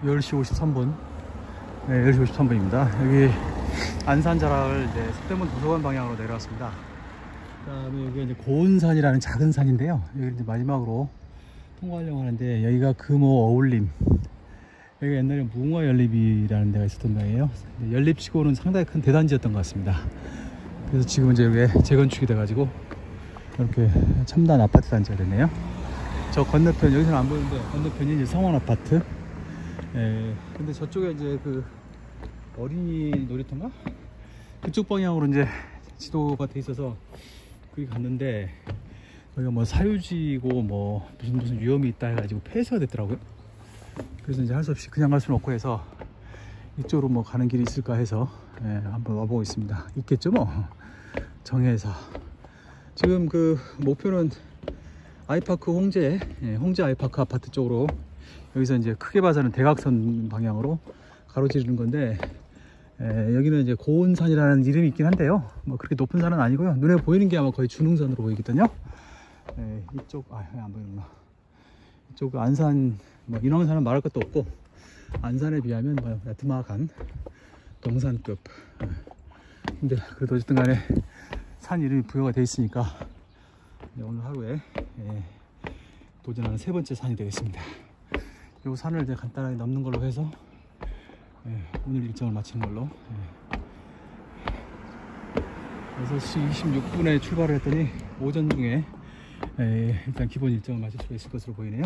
10시 53분. 네, 10시 53분입니다. 여기 안산자락을 이제 서대문 도서관 방향으로 내려왔습니다. 그 다음에 여기가 이제 고은산이라는 작은 산인데요. 여기 이제 마지막으로 통과하려고 하는데, 여기가 금호 어울림. 여기가 옛날에 무궁화 연립이라는 데가 있었던 데예요. 연립치고는 상당히 큰 대단지였던 것 같습니다. 그래서 지금 이제 여기 재건축이 돼가지고 이렇게 첨단 아파트 단지가 됐네요. 저 건너편, 여기서는 안 보이는데 건너편이 이제 성원 아파트. 근데 저쪽에 이제 그 어린이 놀이터인가? 그쪽 방향으로 이제 지도가 돼 있어서 거기 갔는데, 여기가 뭐 사유지고 뭐 무슨 위험이 있다 해가지고 폐쇄가 됐더라고요. 그래서 이제 할 수 없이 그냥 갈 수는 없고 해서 이쪽으로 뭐 가는 길이 있을까 해서 한번 와보고 있습니다. 있겠죠 뭐. 정해사. 지금 그 목표는 아이파크 홍제 아이파크 아파트 쪽으로, 여기서 이제 크게 봐서는 대각선 방향으로 가로지르는 건데, 여기는 이제 고은산이라는 이름이 있긴 한데요, 뭐 그렇게 높은 산은 아니고요. 눈에 보이는 게 아마 거의 준흥선으로 보이거든요. 이쪽 안 보이는구나. 이쪽 안산 뭐 인왕산은 말할 것도 없고, 안산에 비하면 뭐 나트막한 동산급. 근데 그래도 어쨌든 간에 산 이름이 부여가 돼 있으니까 오늘 하루에 도전하는 세 번째 산이 되겠습니다. 이 산을 이제 간단하게 넘는 걸로 해서 오늘 일정을 마치는 걸로. 6시 26분에 출발을 했더니 오전 중에 일단 기본 일정을 마칠 수가 있을 것으로 보이네요.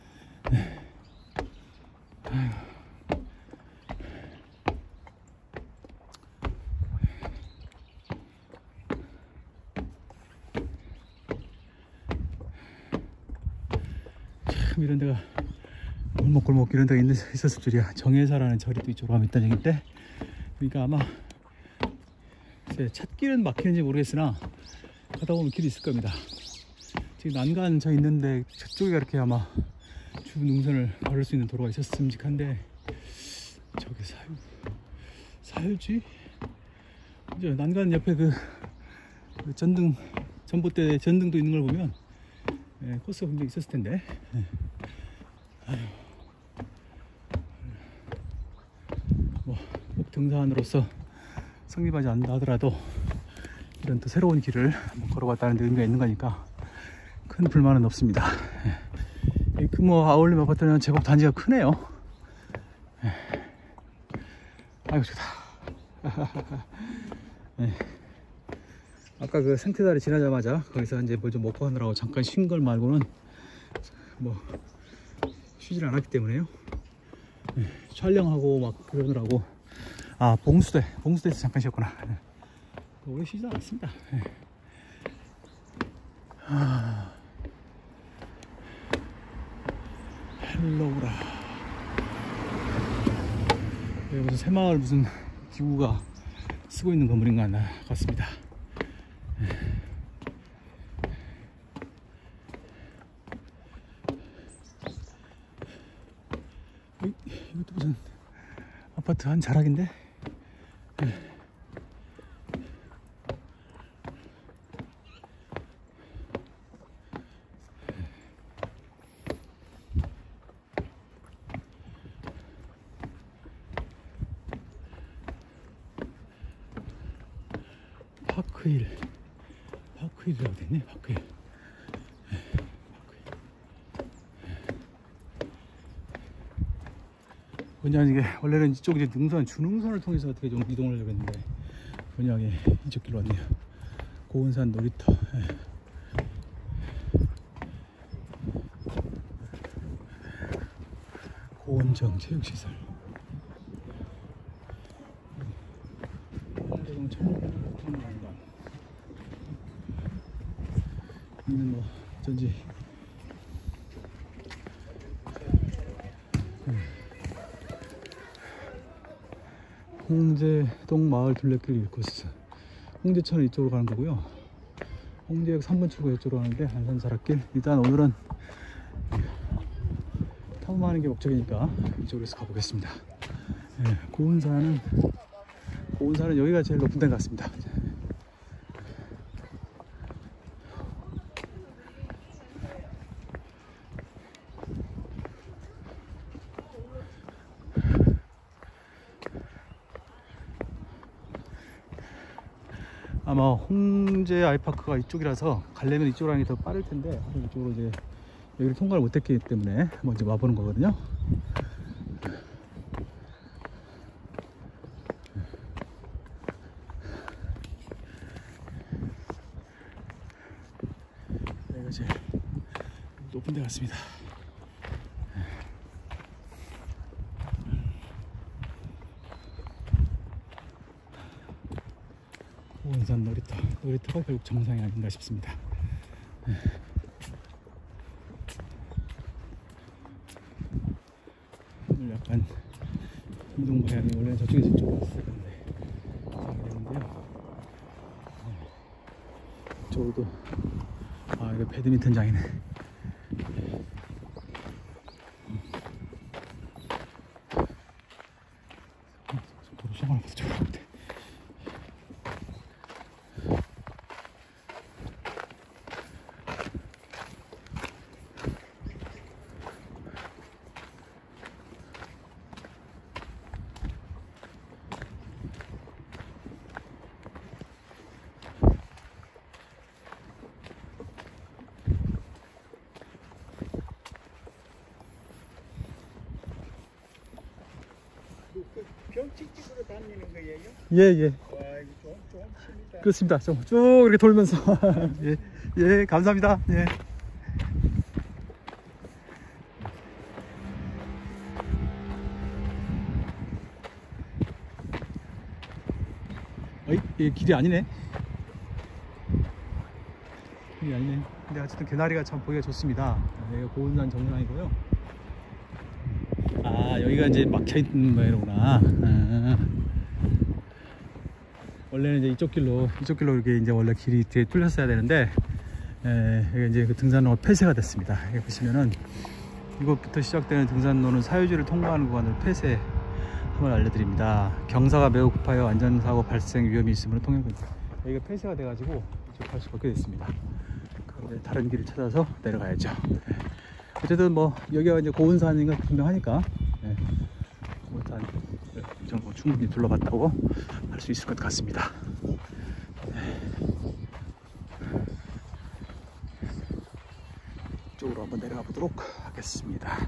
참 이런 데가 골목골목 이런 데가 있었을 줄이야. 정해사라는 절이 또 이쪽으로 가면 있다는 얘기인데, 그러니까 아마 찾길은 막히는지 모르겠으나 가다 보면 길이 있을 겁니다. 지금 난간 저 있는데 저쪽에 이렇게 아마 주 능선을 걸을 수 있는 도로가 있었음직한데, 저기 사유지? 이제 난간 옆에 그 전등, 전봇대 전등도 있는 걸 보면 코스가 분명히 있었을 텐데. 뭐 꼭 등산으로서 성립하지 않는다 하더라도 이런 또 새로운 길을 걸어봤다는 데 의미가 있는 거니까 큰 불만은 없습니다. 이 금호 아울림 아파트는 제법 단지가 크네요. 아이고 좋다. 아까 그 생태다리 지나자마자 거기서 이제 뭐 좀 먹고 하느라고 잠깐 쉰 걸 말고는 뭐 쉬질 않았기 때문에요. 촬영하고 막 그러느라고. 봉수대에서 잠깐 쉬었구나. 오래 쉬지 않았습니다. 헬로우라. 여기 무슨 새마을 무슨 기구가 쓰고 있는 건물인 것 같습니다. 이것도 무슨 아파트 한 자락인데. 파크힐이라고 됐네. 파크힐. 그냥 이게 원래는 이쪽 이제 준흥선을 통해서 어떻게 좀 이동을 하려고 했는데, 그냥 이쪽 길로 왔네요. 고은산 놀이터. 고은정 체육시설. 한대동 청년관. 여기는 뭐 어쩐지 홍제동 마을 둘레길 1코스. 홍제천은 이쪽으로 가는 거고요. 홍제역 3번 출구 이쪽으로 가는데, 안산자락길. 일단 오늘은 탐험하는 게 목적이니까 이쪽으로 해서 가보겠습니다. 고은산은 여기가 제일 높은 데 같습니다. 아마 홍제 아이파크가 이쪽이라서 가려면 이쪽으로 하는 게 더 빠를 텐데 이쪽으로 이제 여기를 통과를 못했기 때문에 먼저 와보는 거거든요. 여기가 이제 높은 데 같습니다. 고운산 놀이터가 결국 정상이 아닌가 싶습니다. 오늘 약간 이동 방향이 원래는 저쪽에서 이쪽으로 왔어야 되는데 이상이 되는데요. 이쪽으로도 이거 배드민턴장이네. 도로 시험을 봐서 저쪽으로 가면 돼. 병칙집으로 다니는 거예요? 예. 와, 이거 좀 칩니다. 그렇습니다. 쭉 이렇게 돌면서 예, 감사합니다. 예. 이게 길이 아니네. 길이 아니네. 근데 어쨌든 개나리가 참 보기가 좋습니다. 여기가 고운산 정상이고요. 여기가 이제 막혀있는 모양이구나. 원래는 이제 이쪽 길로 이렇게 이제 원래 길이 뒤에 뚫렸어야 되는데, 여기 이제 그 등산로가 폐쇄가 됐습니다. 여기 보시면은 이곳부터 시작되는 등산로는 사유지를 통과하는 구간을 폐쇄함을 알려드립니다. 경사가 매우 급하여 안전사고 발생 위험이 있으므로 통행입니다. 여기가 폐쇄가 돼가지고 이쪽 갈 수가 없게 됐습니다. 그런데 다른 길을 찾아서 내려가야죠. 어쨌든 뭐 여기가 이제 고운산인 건 분명하니까 고운산 뭐 충분히 둘러봤다고 할 수 있을 것 같습니다. 이쪽으로 한번 내려가 보도록 하겠습니다.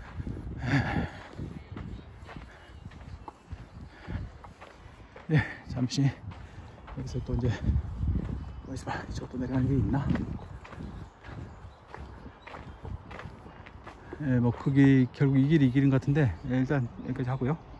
잠시 여기서 또 이제 어디서 봐, 이쪽도 내려가는 게 있나? 뭐 그게 결국 이 길이 이 길인 것 같은데 일단 여기까지 하고요.